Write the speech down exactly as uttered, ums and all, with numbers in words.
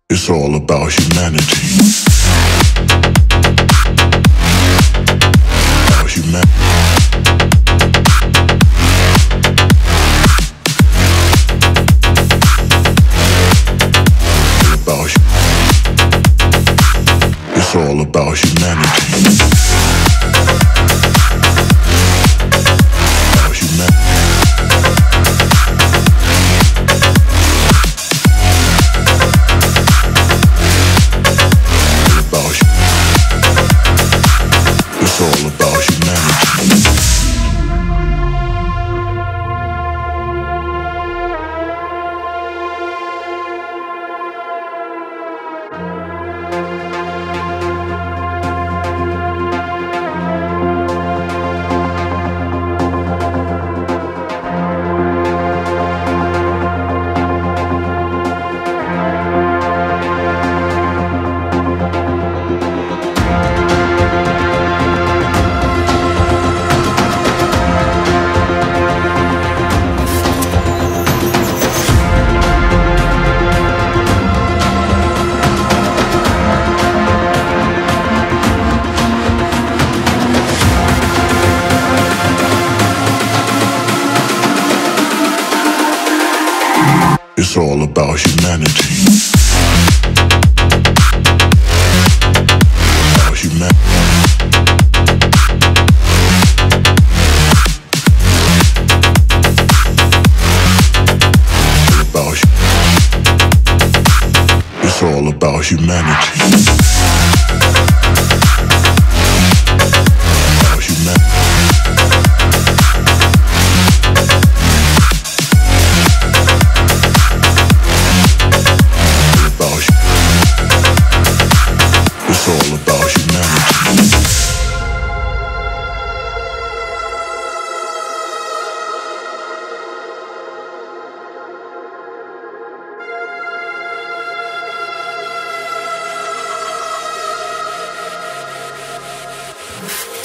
It's all about humanity. About humanity. About hu- It's all about humanity. About humanity. It's all about humanity. It's all about humanity. About humanity. About hu- It's all about humanity. About humanity. It's all about humanity. You